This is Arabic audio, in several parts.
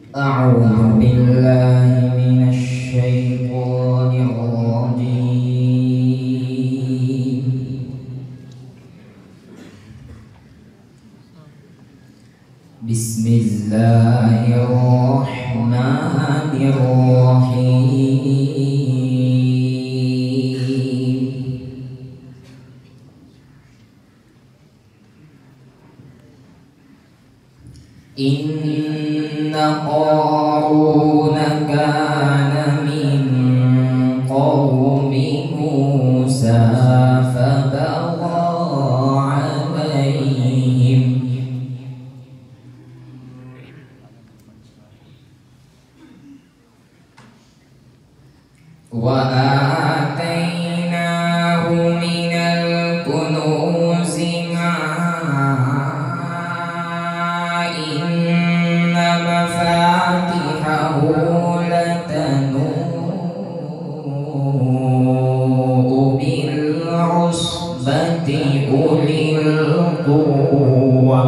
أعوذ بالله من الشيطان الرجيم. بسم الله الرحمن الرحيم. إن قارون كان من قوم موسى فبغى عليهم وآتيناه من الكنوز ما إن مفاتحه لتنوء بالعصبة أولي القوة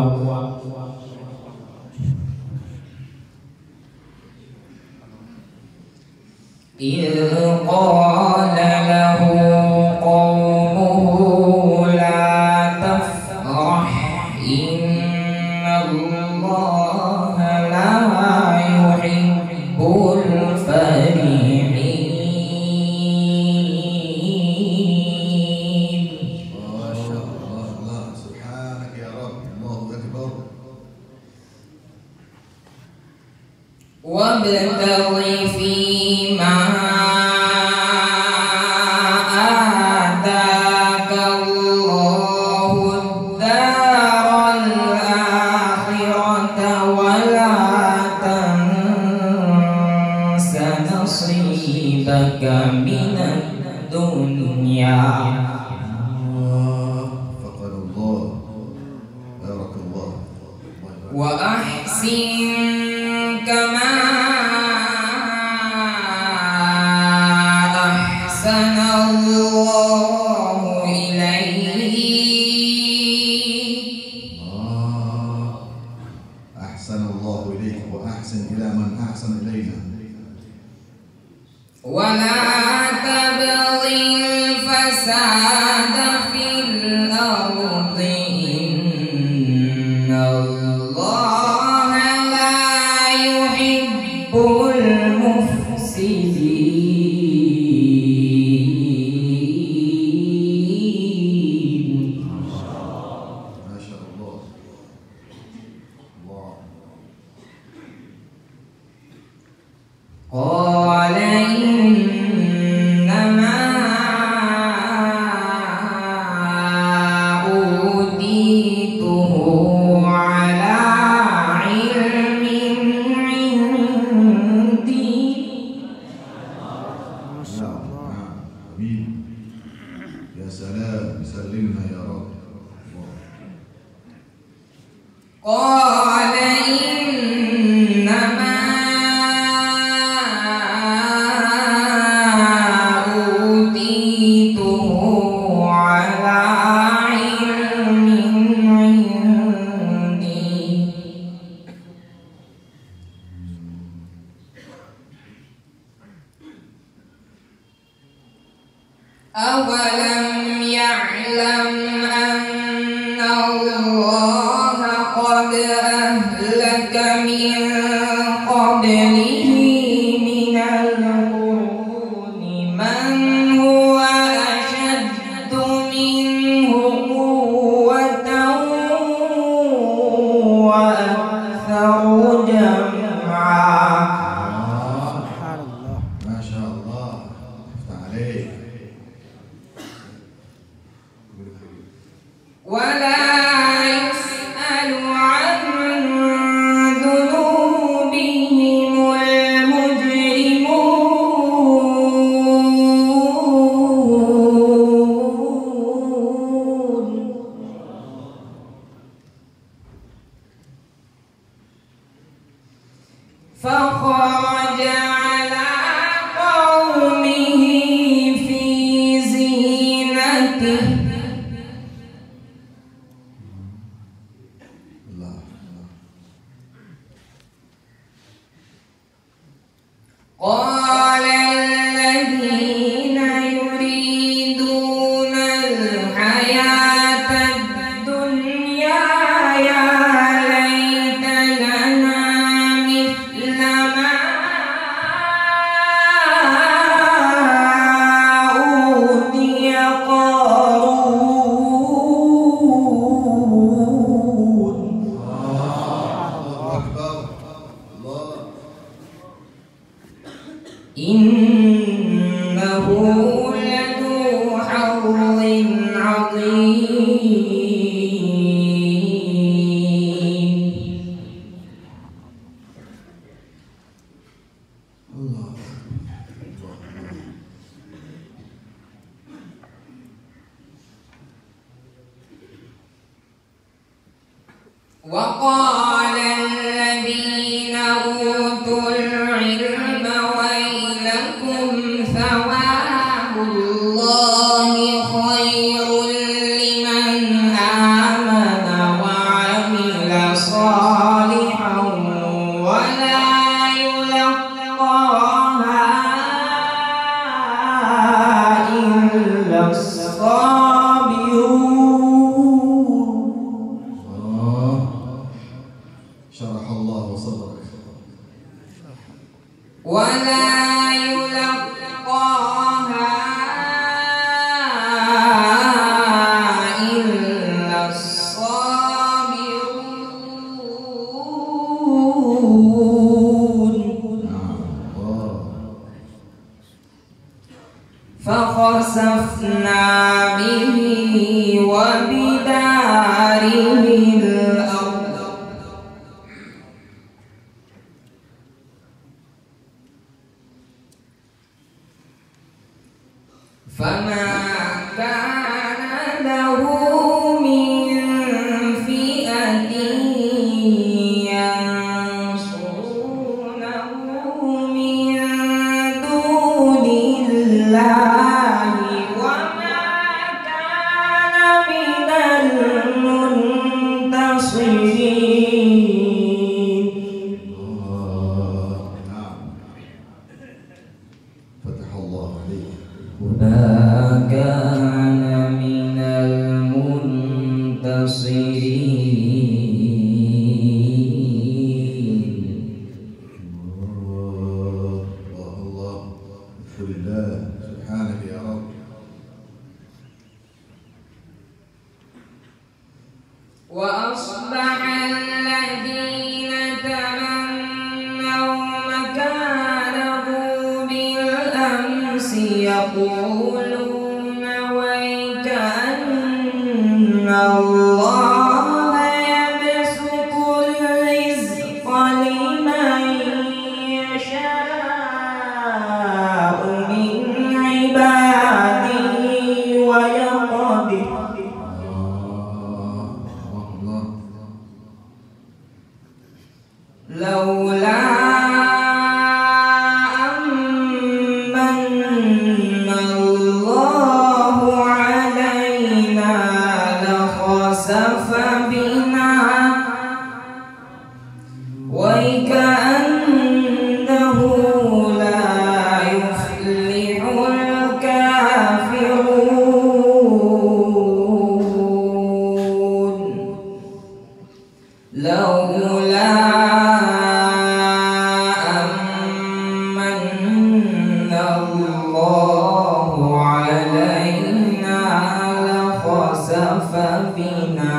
إذ قال له قومه لا تفرح إن الله لا يحب الفرحين. ما شاء الله سبحانك يا رب. الله أكبر. وابتغ فيما آتاك الله الدار الآخرة ولا تنس نصيبك من الدنيا فقال الله بارك الله وأحسن كما أحسن الله إليك. أحسن الله إليك وأحسن إلى من أحسن إلينا. ولا تبغ الفساد في الأرض إن الله لا يحب المفسدين. ما شاء الله. الله. قال إنما أوتيته على علم عندي. نعم أمين. يا سلام سلمنا يا رب. قال إنما أوتيته على علم عندي. أولم يعلم أن الله قد أهلك من قبله من القرون من هو أشد منه قوة وأكثر جمعا. ما شاء الله. افتح عليك. ولا يسأل عن ذنوبهم المجرمون. فخرج على قومه في زينته قال الذين يريدون الحياة الدنيا يا ليت لنا مثل ما أوتي قارون. إنه لذو حظ عظيم. وقال الذين أوتوا العلم ويلكم ثواب الله خير لمن آمن وعمل صالحا ولا يلقاها إلا الصابرون. شرح الله صدرك. ولا يلقاها إلا الصابرون. فخسفنا به وبداره الأرض فما كان له من فئة ينصرونه من دون الله وما كان من المنتصرين. فتح الله عليك. وما كان من المنتصرين. الله الحمد لله. سبحانك يا رب. وأصبح الذين تمنوا مكانه بالأمس يقولون ويكأن الله يبسط الرزق لمن يشاء من عباده ويقدر لولا أمن الله علينا لخسف بنا وكأنه لا يفلح الكافرون. لولا أمن الله علينا لخسف بنا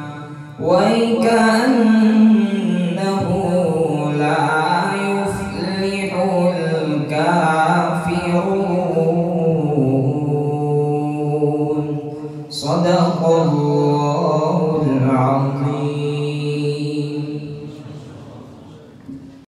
وكأنه لا يفلح الكافرون.